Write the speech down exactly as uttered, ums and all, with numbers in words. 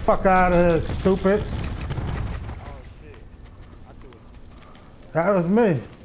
Fuck out of here, stupid. Oh shit. I threw it. That was me.